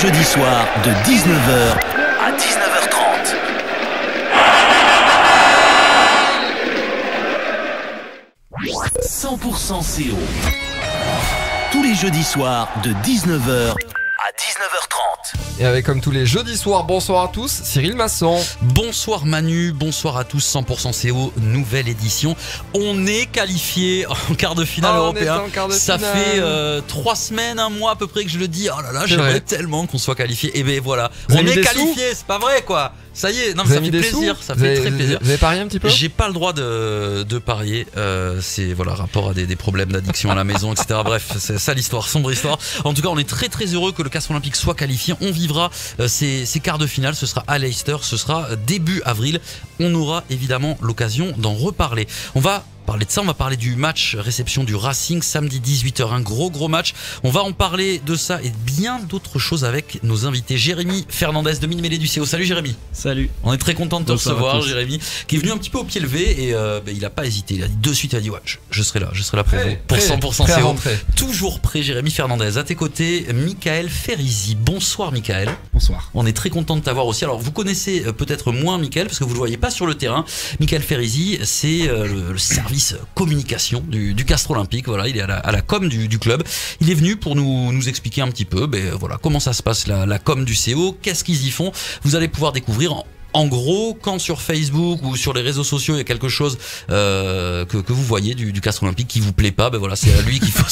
jeudis soirs de 19h à 19h30. « 100% CO » tous les jeudis soirs de 19h à 19h30. Et avec comme tous les jeudis soirs, bonsoir à tous, Cyril Masson. Bonsoir Manu, bonsoir à tous, 100% CO, nouvelle édition. On est qualifié en quart de finale européen. Ça fait 3 semaines, un mois à peu près que je le dis. Oh là là, j'aimerais tellement qu'on soit qualifié. Et ben voilà, on est qualifié, c'est pas vrai quoi. Ça y est, non, mais ça fait plaisir, ça fait très plaisir. Vous avez parié un petit peu ? J'ai pas le droit de parier. C'est voilà, rapport à des problèmes d'addiction à la maison, etc. Bref, c'est ça l'histoire, sombre histoire. En tout cas, on est très très heureux que le Castres Olympique soit qualifié. On vivra ces quarts de finale. Ce sera à Leicester, ce sera début avril. On aura évidemment l'occasion d'en reparler. On va parler de ça, on va parler du match réception du Racing samedi 18h, un gros match. On va en parler de ça et bien d'autres choses avec nos invités. Jérémy Fernandez de Mini-Mêlée du CO. Salut Jérémy. Salut. On est très content de te recevoir Jérémy, qui est venu un petit peu au pied levé et il a pas hésité. Il a dit de suite, il a dit ouais, je serai là pour vous, pour 100% CO. Toujours prêt Jérémy Fernandez. À tes côtés, Michael Ferrizi. Bonsoir Michael. Bonsoir. On est très content de t'avoir aussi. Alors vous connaissez peut-être moins Michael parce que vous le voyez pas sur le terrain. Michael Ferrizi, c'est le service communication du Castres Olympique. Voilà, il est à la com du club. Il est venu pour nous expliquer un petit peu voilà, comment ça se passe la com du CO, qu'est-ce qu'ils y font. Vous allez pouvoir découvrir en gros, quand sur Facebook ou sur les réseaux sociaux il y a quelque chose que vous voyez du Castres Olympique qui vous plaît pas, ben voilà, c'est à lui qu'il faut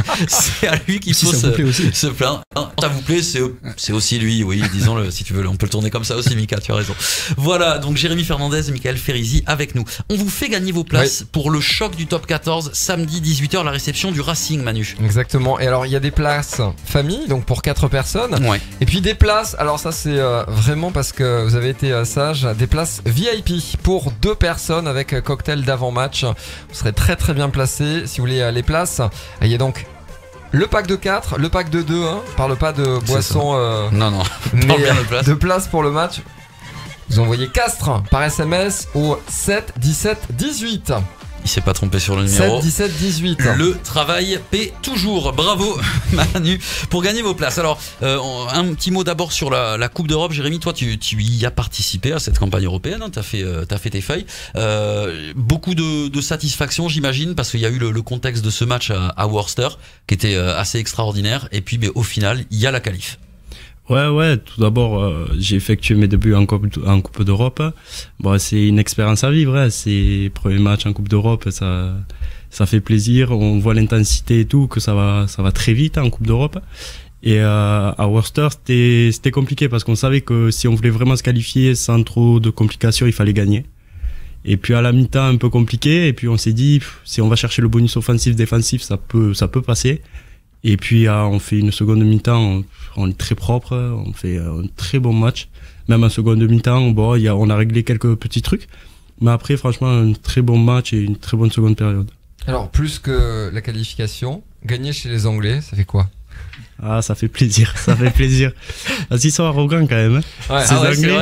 se plaindre. Ça vous plaît, c'est aussi lui, oui, disons-le, si tu veux, on peut le tourner comme ça aussi, Mika, tu as raison. Voilà, donc Jérémy Fernandez et Michael Ferrizi avec nous. On vous fait gagner vos places pour le choc du top 14 samedi 18h, la réception du Racing, Manu. Exactement. Et alors il y a des places famille, donc pour 4 personnes. Ouais. Et puis des places, alors ça c'est vraiment parce que vous avez été des places VIP pour 2 personnes avec cocktail d'avant-match. Vous serez très très bien placés si vous voulez les places. Il y a donc le pack de 4, le pack de 2, hein. Je parle pas de boissons, non, mais de places pour le match. Vous envoyez Castres par SMS au 7 17 18. Il s'est pas trompé sur le numéro. 7 17 18. Le travail paie toujours. Bravo Manu pour gagner vos places. Alors un petit mot d'abord sur la Coupe d'Europe. Jérémy, toi tu y as participé à cette campagne européenne, hein, t'as fait tes feuilles. Beaucoup de satisfaction j'imagine parce qu'il y a eu le contexte de ce match à Worcester qui était assez extraordinaire et puis au final il y a la qualif. Ouais, tout d'abord, j'ai effectué mes débuts en Coupe d'Europe. Bon, c'est une expérience à vivre, hein. C'est premier match en Coupe d'Europe, ça fait plaisir. On voit l'intensité et tout, que ça va très vite en Coupe d'Europe. Et à Worcester, c'était compliqué parce qu'on savait que si on voulait vraiment se qualifier sans trop de complications, il fallait gagner. Et puis à la mi-temps, un peu compliqué. Et puis on s'est dit, si on va chercher le bonus offensif-défensif, ça peut passer. Et puis on fait une seconde mi-temps, on est très propre, on fait un très bon match. Même en seconde mi-temps, on a réglé quelques petits trucs. Mais après, franchement, un très bon match et une très bonne seconde période. Alors, plus que la qualification, gagner chez les Anglais, ça fait quoi ? Ah, ça fait plaisir. Parce qu'ils sont arrogants quand même. Ouais, ces Anglais.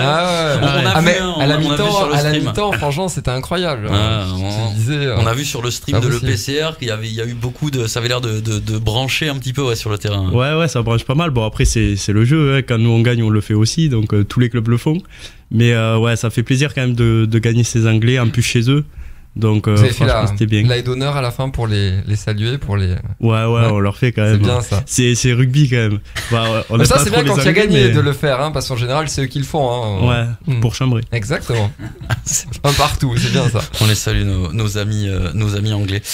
À la mi-temps, franchement, c'était incroyable. On a vu sur le stream de l'EPCR qu'il y a eu beaucoup ça avait l'air de brancher un petit peu sur le terrain. Ouais, ça branche pas mal. Bon, après, c'est le jeu. Hein. Quand nous on gagne, on le fait aussi. Donc, tous les clubs le font. Mais ouais, ça fait plaisir quand même de gagner ces Anglais, en plus chez eux. Donc franchement c'était bien. L'aide d'honneur à la fin pour les saluer, pour les. Ouais, on leur fait quand même. C'est bien ça. C'est rugby quand même. Mais ça c'est bien quand il y a gagné de le faire, hein, parce qu'en général c'est eux qui le font. Hein. Ouais, pour chambrer. Exactement. Un partout, c'est bien ça. On les salue nos amis anglais.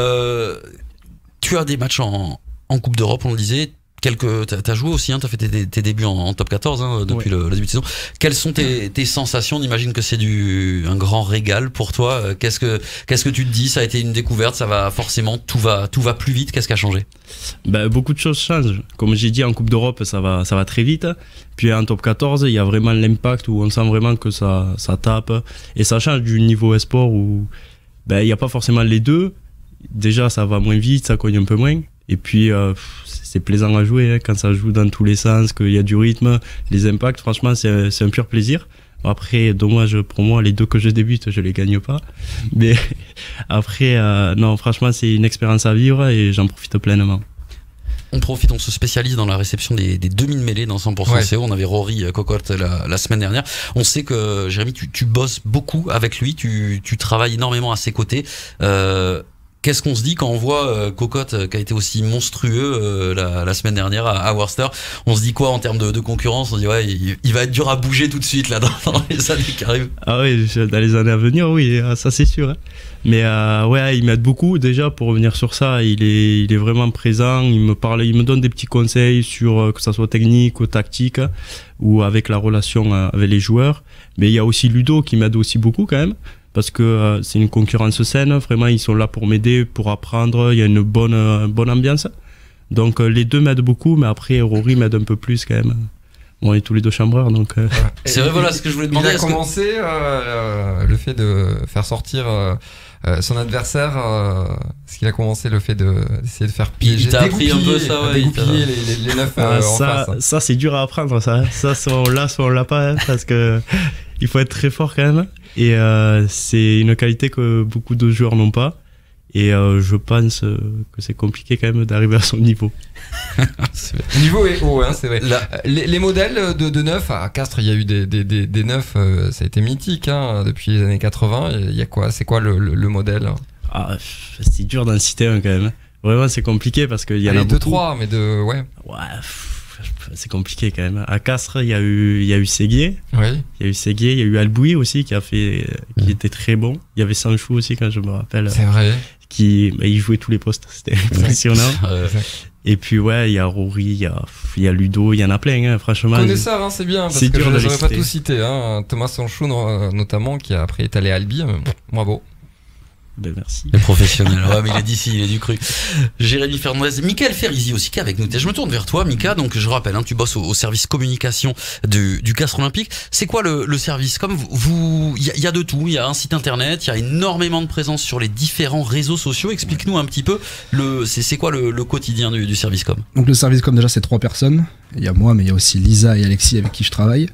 Tu as des matchs en Coupe d'Europe, on le disait. T'as joué aussi, hein, t'as fait tes débuts en top 14 hein, depuis le début de saison. Quelles sont tes sensations? On imagine que c'est un grand régal pour toi. Qu'est-ce que tu te dis? Ça a été une découverte, ça va forcément, tout va plus vite. Qu'est-ce qui a changé? Beaucoup de choses changent. Comme j'ai dit, en Coupe d'Europe, ça va très vite. Puis en top 14, il y a vraiment l'impact où on sent vraiment que ça tape. Et ça change du niveau esport où il n'y a pas forcément les deux. Déjà, ça va moins vite, ça cogne un peu moins. Et puis, c'est plaisant à jouer, hein, quand ça joue dans tous les sens, qu'il y a du rythme, les impacts, franchement, c'est un pur plaisir. Après, dommage pour moi, les deux que je débute, je les gagne pas. Mais après, non, franchement, c'est une expérience à vivre et j'en profite pleinement. on profite, on se spécialise dans la réception des demi-mêlées dans 100% Ouais. CO. On avait Rory Cocotte la semaine dernière. On sait que Jérémy, tu bosses beaucoup avec lui, tu travailles énormément à ses côtés. Qu'est-ce qu'on se dit quand on voit Cocotte qui a été aussi monstrueux la semaine dernière à Worcester? On se dit quoi en termes de concurrence? On se dit ouais, il va être dur à bouger tout de suite là dans les années qui arrivent. Ah oui, dans les années à venir, oui, ça c'est sûr. Hein. Mais ouais, il m'aide beaucoup déjà pour revenir sur ça. Il est vraiment présent. Il me donne des petits conseils sur que ça soit technique ou tactique ou avec la relation avec les joueurs. Mais il y a aussi Ludo qui m'aide aussi beaucoup quand même. Parce que c'est une concurrence saine, vraiment ils sont là pour m'aider, pour apprendre, il y a une bonne ambiance. Donc les deux m'aident beaucoup, mais après Rory m'aide un peu plus quand même. On est tous les deux chambreurs, donc... C'est vrai, voilà ce que je voulais demander. Il a commencé le fait de faire sortir son adversaire, est-ce qu'il a commencé le fait d'essayer de faire piéger, Il t'a appris un peu ça, ouais, dégoupiller les neufs en face. Ça c'est dur à apprendre, ça. Ça, soit on l'a pas, hein, parce que il faut être très fort quand même. Et c'est une qualité que beaucoup de joueurs n'ont pas. Et je pense que c'est compliqué quand même d'arriver à son niveau. Le niveau est haut, hein, c'est vrai. Les modèles de neufs, à Castres, il y a eu des neufs, ça a été mythique hein, depuis les années 80. Il y a quoi? C'est quoi le modèle? Ah, c'est dur d'en citer un quand même. Vraiment, c'est compliqué parce qu'il y en a beaucoup. 2-3, mais ouais. Ouais, c'est compliqué quand même. À Castres, il y a eu Séguier. Oui. Il y a eu Séguier, il y a eu Albouy aussi qui était très bon. Il y avait Sanchou aussi quand je me rappelle. C'est vrai. Il jouait tous les postes, c'était impressionnant. Et puis ouais, il y a Rory, il y a Ludo, il y en a plein, hein, franchement. Connaisseur, hein, c'est bien, parce c'est que dur je de n'aurais pas citer. tout cité. Hein. Thomas Sanchou notamment, qui a après est allé à Albi. Bravo. Ben merci. Les professionnels, ouais, mais il est d'ici, il est du cru. Jérémy Fernandez, Michael Ferrizi aussi qui est avec nous. Je me tourne vers toi, Mika. Donc je rappelle, hein, tu bosses au service communication du Castres Olympique. C'est quoi le service? Comme il y a de tout. Il y a un site internet, il y a énormément de présence sur les différents réseaux sociaux. Explique-nous un petit peu c'est quoi le quotidien du service com. Donc le service com déjà c'est 3 personnes. Il y a moi mais il y a aussi Lisa et Alexis avec qui je travaille.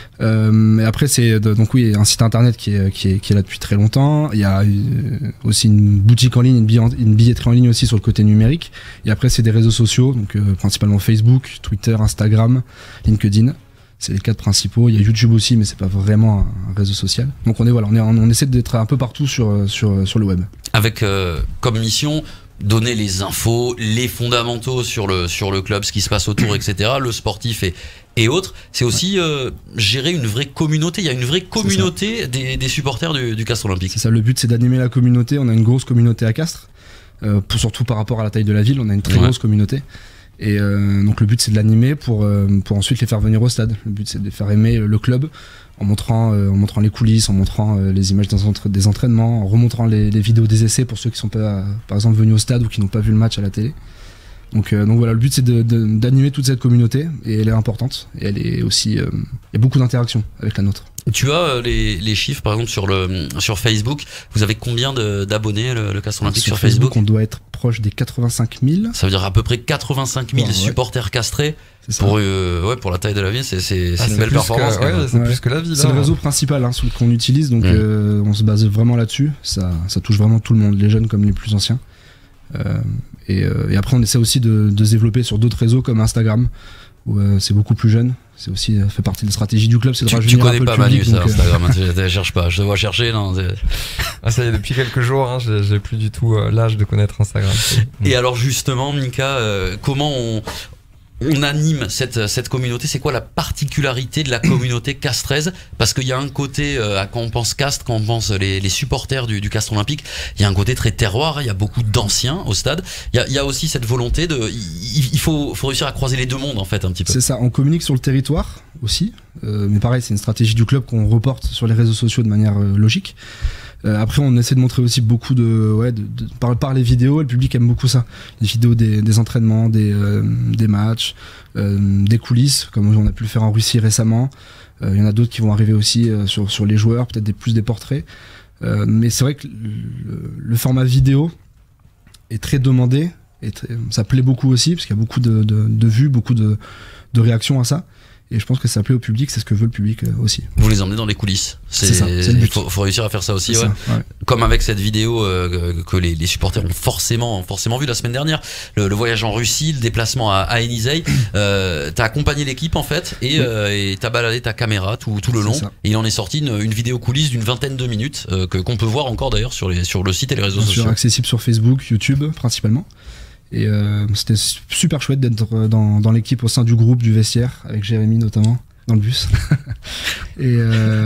Et après c'est donc oui un site internet qui est là depuis très longtemps. Il y a aussi une boutique en ligne, une billetterie en ligne aussi sur le côté numérique. Et après c'est des réseaux sociaux donc principalement Facebook, Twitter, Instagram, LinkedIn. C'est les 4 principaux. Il y a YouTube aussi mais c'est pas vraiment un réseau social. Donc on essaie d'être un peu partout sur le web. Avec comme mission donner les infos, les fondamentaux sur le club, ce qui se passe autour, etc. Le sportif et autres. C'est aussi gérer une vraie communauté. Il y a une vraie communauté des supporters du Castres Olympique. C'est ça, le but c'est d'animer la communauté. On a une grosse communauté à Castres, surtout par rapport à la taille de la ville. On a une très grosse communauté. Et donc le but c'est de l'animer pour ensuite les faire venir au stade. Le but c'est de les faire aimer le club en montrant les coulisses, en montrant les images des entraînements, en remontrant les vidéos des essais pour ceux qui sont pas par exemple venus au stade ou qui n'ont pas vu le match à la télé. Donc voilà, le but c'est d'animer toute cette communauté et elle est importante et elle est aussi il y a beaucoup d'interactions avec la nôtre. Tu as les chiffres par exemple sur Facebook. Vous avez combien d'abonnés le Castres Olympique sur Facebook? On doit être proche des 85 000. Ça veut dire à peu près 85 000 supporters castrés. Pour la taille de la ville, c'est une belle performance. C'est plus que la ville. C'est le réseau principal celui qu'on utilise, donc on se base vraiment là-dessus. Ça touche vraiment tout le monde, les jeunes comme les plus anciens. Et après on essaie aussi de se développer sur d'autres réseaux comme Instagram où c'est beaucoup plus jeune. C'est aussi fait partie de la stratégie du club, c'est de rajeunir un peu le public. Tu connais pas Manu ça, Instagram, je cherche pas, je te vois chercher. Non, ça y est, depuis quelques jours, hein, j'ai plus du tout l'âge de connaître Instagram. Et alors justement, Mika, comment on anime cette communauté? C'est quoi la particularité de la communauté castraise? Parce qu'il y a un côté, quand on pense Castres, quand on pense les supporters du Castres Olympique, il y a un côté très terroir, il y a beaucoup d'anciens au stade. Il y a aussi cette volonté il faut réussir à croiser les deux mondes en fait un petit peu. C'est ça, on communique sur le territoire aussi, mais pareil c'est une stratégie du club qu'on reporte sur les réseaux sociaux de manière logique. Après on essaie de montrer aussi beaucoup par les vidéos, le public aime beaucoup ça, les vidéos des entraînements, des matchs, des coulisses comme on a pu le faire en Russie récemment. Il y en a d'autres qui vont arriver aussi sur les joueurs, peut-être plus des portraits, mais c'est vrai que le format vidéo est très demandé et ça plaît beaucoup aussi parce qu'il y a beaucoup de vues, beaucoup de réactions à ça. Et je pense que ça plaît au public, c'est ce que veut le public aussi. Vous les emmenez dans les coulisses. C'est ça, c'est le but. Faut réussir à faire ça aussi, C'est ouais. ça, ouais. Comme avec cette vidéo que les supporters ont forcément vu la semaine dernière. Le voyage en Russie, le déplacement à Élysée. T'as accompagné l'équipe en fait et t'as baladé ta caméra tout le long. Et il en est sorti une vidéo coulisse d'une 20aine de minutes qu'on peut voir encore d'ailleurs sur le site et les réseaux sociaux. Accessible sur Facebook, YouTube principalement. Et c'était super chouette d'être dans l'équipe au sein du groupe, du vestiaire, avec Jérémy notamment, dans le bus. et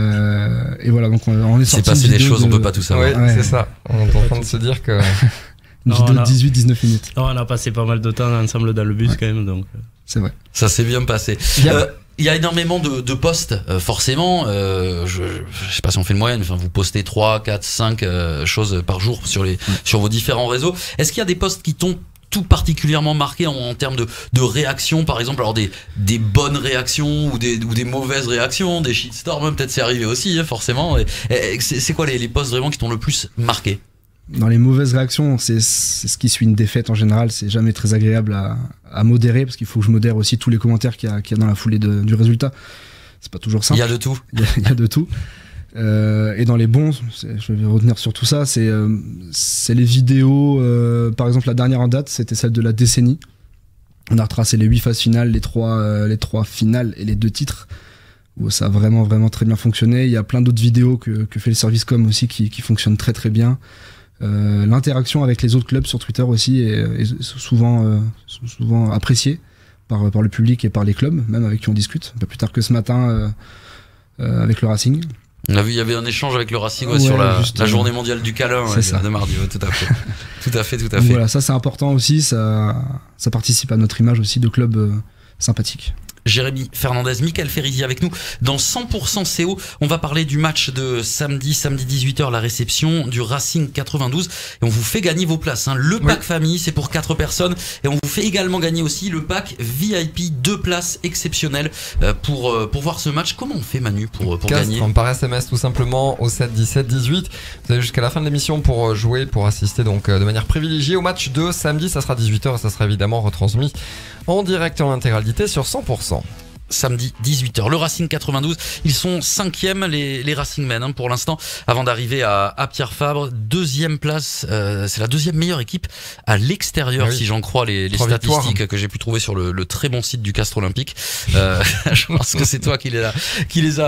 voilà, donc on est sorti. C'est passé des choses, on peut pas tout savoir. Ouais, c'est ça. On est en train de se dire que. Une vidéo de 18-19 minutes. Non, on a passé pas mal de temps ensemble dans le bus quand même, donc. C'est vrai. Ça s'est bien passé. Il y a énormément de posts, forcément. Je sais pas si on fait le moyenne. Enfin, vous postez 3, 4, 5 choses par jour sur vos différents réseaux. Est-ce qu'il y a des posts qui t'ont tout particulièrement marqué en termes de réactions, par exemple, alors des bonnes réactions ou des mauvaises réactions, des shitstorms, peut-être c'est arrivé aussi, hein, forcément. C'est quoi les posts vraiment qui t'ont le plus marqué? Dans les mauvaises réactions, c'est ce qui suit une défaite en général. C'est jamais très agréable à modérer, parce qu'il faut que je modère aussi tous les commentaires qu'il y a dans la foulée du résultat. C'est pas toujours simple. Il y a de tout. Il y a de tout. Et dans les bons, je vais retenir sur tout ça, c'est les vidéos, par exemple la dernière en date, c'était celle de la décennie. On a retracé les 8 phases finales, les 3 finales et les 2 titres, où ça a vraiment très bien fonctionné. Il y a plein d'autres vidéos que fait le service com aussi qui fonctionnent très très bien. L'interaction avec les autres clubs sur Twitter aussi est souvent appréciée par le public et par les clubs, même avec qui on discute. Un peu plus tard que ce matin avec le Racing. On a vu, il y avait un échange avec le Racing sur la journée mondiale du câlin de mardi, tout à fait. Tout à fait. Donc voilà, ça c'est important aussi, ça participe à notre image aussi de club sympathique. Jérémy Fernandez, Michael Ferrizi avec nous dans 100% CO. On va parler du match de samedi 18h, la réception du Racing 92. Et on vous fait gagner vos places. Le pack famille, c'est pour 4 personnes. Et on vous fait également gagner aussi le pack VIP, 2 places exceptionnelles pour voir ce match. Comment on fait, Manu, pour gagner? Par SMS tout simplement au 7 17 18. Vous avez jusqu'à la fin de l'émission pour jouer, pour assister donc de manière privilégiée au match de samedi. Ça sera 18h et ça sera évidemment retransmis en direct en intégralité sur 100%. Samedi 18h. Le Racing 92, ils sont 5e les Racingmen pour l'instant, avant d'arriver à Pierre Fabre. 2e place, c'est la 2e meilleure équipe à l'extérieur, si j'en crois les statistiques que j'ai pu trouver sur le très bon site du Castre Olympique. Je pense que c'est toi qui les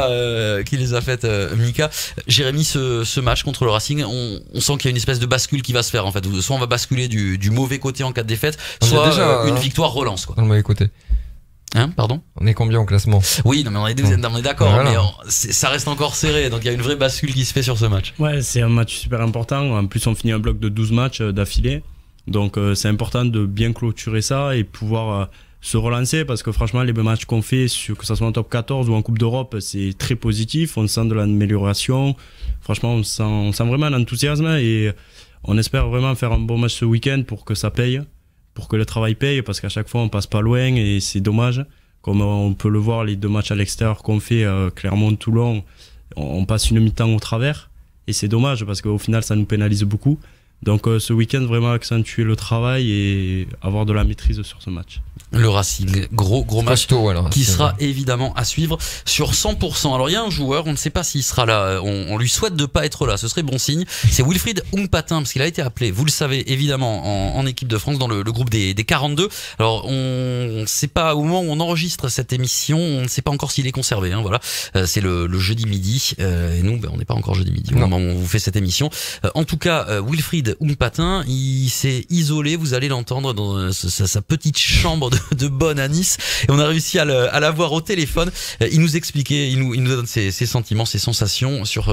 a faites, Mika. Jérémy, ce match contre le Racing, on sent qu'il y a une espèce de bascule qui va se faire en fait. Soit on va basculer du mauvais côté en cas de défaite, soit une victoire relance quoi. Dans le mauvais côté. Pardon? On est combien au classement? Oui, non mais on est d'accord, voilà. Mais ça reste encore serré, donc il y a une vraie bascule qui se fait sur ce match. Ouais, c'est un match super important. En plus, on finit un bloc de 12 matchs d'affilée, donc c'est important de bien clôturer ça et pouvoir se relancer, parce que franchement, les matchs qu'on fait, que ça soit en top 14 ou en Coupe d'Europe, c'est très positif. On sent de l'amélioration. Franchement, on sent vraiment l'enthousiasme et on espère vraiment faire un bon match ce week-end pour que ça paye. Pour que le travail paye, parce qu'à chaque fois on passe pas loin et c'est dommage. Comme on peut le voir, les 2 matchs à l'extérieur qu'on fait, Clermont-Toulon, on passe une mi-temps au travers et c'est dommage parce qu'au final ça nous pénalise beaucoup. Donc ce week-end, vraiment accentuer le travail et avoir de la maîtrise sur ce match. Le Racing, gros match qui sera évidemment à suivre sur 100%. Alors il y a un joueur, on ne sait pas s'il sera là, on lui souhaite de pas être là, ce serait bon signe. C'est Wilfried Humpatin, parce qu'il a été appelé, vous le savez évidemment, en équipe de France dans le groupe des 42. Alors on ne sait pas, au moment où on enregistre cette émission, on ne sait pas encore s'il est conservé. Voilà, c'est le jeudi midi et nous on n'est pas encore jeudi midi au moment où on vous fait cette émission. En tout cas, Wilfried Humpatin, il s'est isolé, vous allez l'entendre dans sa petite chambre de bonne à Nice, et on a réussi à l'avoir au téléphone. Il nous expliquait, il nous donne ses sentiments, ses sensations sur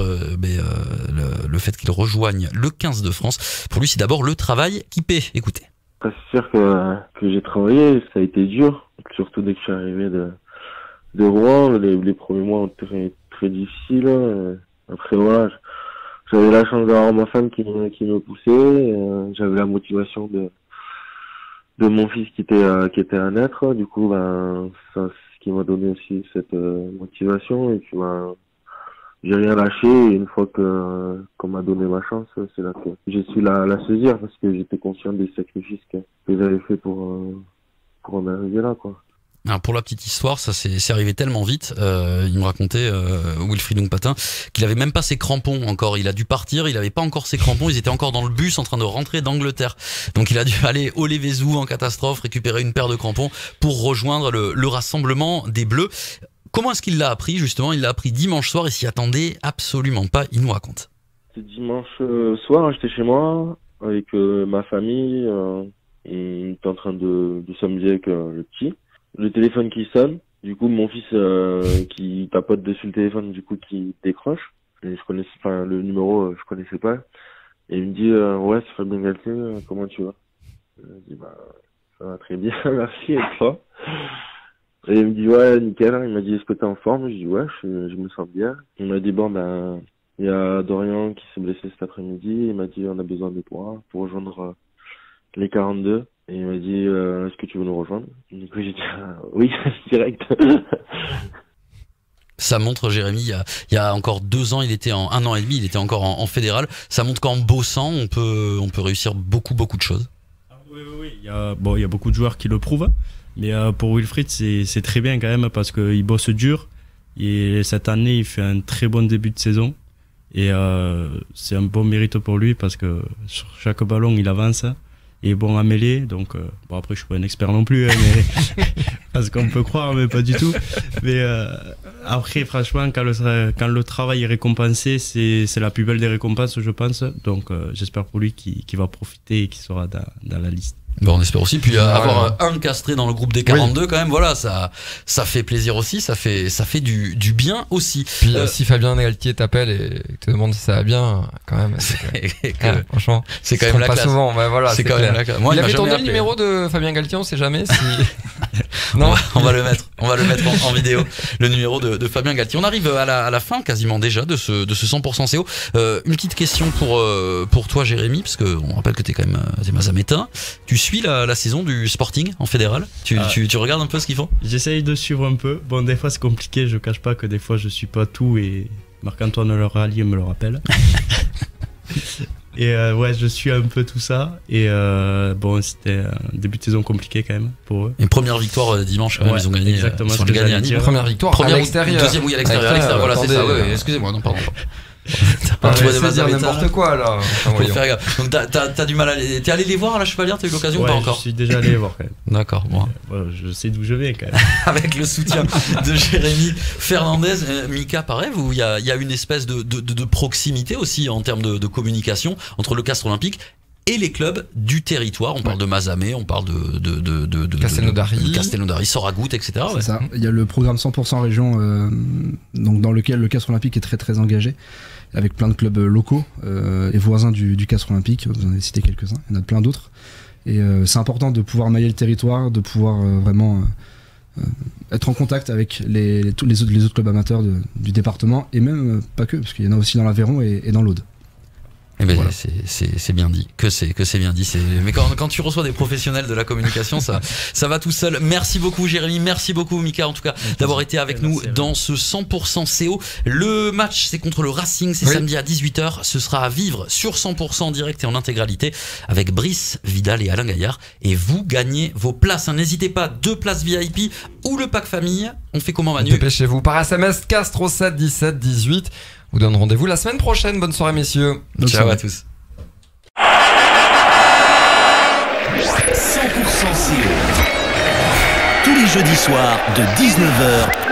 le fait qu'il rejoigne le 15 de France. Pour lui, c'est d'abord le travail qui paie. Écoutez. C'est sûr que j'ai travaillé, ça a été dur, surtout dès que je suis arrivé de Rouen. Les premiers mois ont été très difficiles. Après voilà, j'avais la chance d'avoir ma femme qui me poussait, j'avais la motivation de mon fils qui était à naître. Du coup, ça, ce qui m'a donné aussi cette motivation. Et puis, j'ai rien lâché. Et une fois qu'on m'a donné ma chance, c'est là que j'ai su la saisir, parce que j'étais conscient des sacrifices que j'avais fait pour en arriver là, quoi. Alors pour la petite histoire, ça c'est arrivé tellement vite. Il me racontait Wilfried Ndongpatin qu'il avait même pas ses crampons encore. Il a dû partir, il avait pas encore ses crampons. Ils étaient encore dans le bus en train de rentrer d'Angleterre. Donc il a dû aller au Lévézou en catastrophe, récupérer une paire de crampons pour rejoindre le rassemblement des Bleus. Comment est-ce qu'il l'a appris justement? Il l'a appris dimanche soir et s'y attendait absolument pas. Il nous raconte. C'est dimanche soir, j'étais chez moi avec ma famille. On était en train de s'amuser avec le petit. Le téléphone qui sonne, du coup mon fils qui tapote dessus le téléphone, du coup qui décroche. Et je connaissais, enfin le numéro je connaissais pas. Et il me dit ouais c'est Fabien Galtier, comment tu vas? Je dis bah ça va très bien, merci et toi? Et il me dit ouais nickel. Il m'a dit est-ce que t'es en forme? Je dis ouais je me sens bien. Il m'a dit bon ben il y a Dorian qui s'est blessé cet après-midi. Il m'a dit on a besoin de toi pour rejoindre les 42. Et il m'a dit est-ce que tu veux nous rejoindre? Du coup j'ai dit oui direct. Ça montre, Jérémy, il y a encore 2 ans, il était en 1 an et demi, il était encore en fédéral. Ça montre qu'en bossant, on peut réussir beaucoup de choses. Oui. Il y a beaucoup de joueurs qui le prouvent. Mais pour Wilfried, c'est très bien quand même parce qu'il bosse dur. Et cette année, il fait un très bon début de saison. Et c'est un bon mérite pour lui parce que sur chaque ballon, il avance. Et bon à mêler, donc bon après je suis pas un expert non plus, hein, mais parce qu'on peut croire, mais pas du tout. Mais après franchement, quand le travail est récompensé, c'est la plus belle des récompenses, je pense. Donc j'espère pour lui qu'il va profiter et qu'il sera dans la liste. Bon, on espère aussi. Puis avoir un castré dans le groupe des 42, quand même, voilà, ça fait plaisir aussi, ça fait du bien aussi. Puis si Fabien Galtier t'appelle et te demande si ça va bien, quand même, franchement, c'est quand même la classe. Pas souvent, mais voilà, c'est quand même la classe. Moi, il avait tourné le numéro de Fabien Galtier, on sait jamais si. Non, on va le mettre en vidéo, le numéro de Fabien Galtier. On arrive à la fin quasiment déjà de ce 100% CO. Une petite question pour toi, Jérémy, parce que on rappelle que t'es quand même t'es mazamétain. Tu suis la saison du Sporting en fédéral? Tu regardes un peu ce qu'ils font? J'essaye de suivre un peu. Bon, des fois c'est compliqué, je cache pas que des fois je suis pas tout et Marc-Antoine Le Rallier me le rappelle. Et ouais, je suis un peu tout ça. Et bon, c'était un début de saison compliqué quand même pour eux. Une première victoire dimanche, quand même, ils ont gagné. Exactement. Ils ont gagné à Nîmes. Première victoire à l'extérieur. Deuxième, oui, à l'extérieur. Voilà, c'est ça. Ouais, excusez-moi, non, pardon. Tu vas dire n'importe quoi là. Donc t'as du mal à aller. T'es allé les voir à la Chevalière? T'as eu l'occasion ou pas encore? Je suis déjà allé les voir quand même. D'accord, bon. Voilà, je sais d'où je viens quand même. Avec le soutien de Jérémy Fernandez, Mika, pareil, il y a une espèce de proximité aussi en termes de communication entre le Castres Olympique et les clubs du territoire. On parle de Mazamet, on parle de Castelnaudary, Soragout, etc. C'est ça. Il y a le programme 100% région, donc dans lequel le Castres Olympique est très très engagé, avec plein de clubs locaux et voisins du Castres Olympique. Vous en avez cité quelques-uns, il y en a plein d'autres. Et c'est important de pouvoir mailler le territoire, de pouvoir vraiment être en contact avec tous les autres clubs amateurs du département, et même pas que, parce qu'il y en a aussi dans l'Aveyron et dans l'Aude. Eh ben voilà. C'est bien dit, que c'est bien dit. Mais quand tu reçois des professionnels de la communication, ça va tout seul. Merci beaucoup Jérémy, merci beaucoup Mika en tout cas d'avoir été avec nous dans ce 100% CO. Le match c'est contre le Racing, c'est samedi à 18h. Ce sera à vivre sur 100% en direct et en intégralité avec Brice Vidal et Alain Gaillard. Et vous gagnez vos places. N'hésitez pas, 2 places VIP ou le pack famille. On fait comment, Manu? Dépêchez-vous par SMS Castres au 7 17 18. Vous donne rendez-vous la semaine prochaine. Bonne soirée messieurs. Ciao à tous. 100% CO. Tous les jeudis soirs de 19h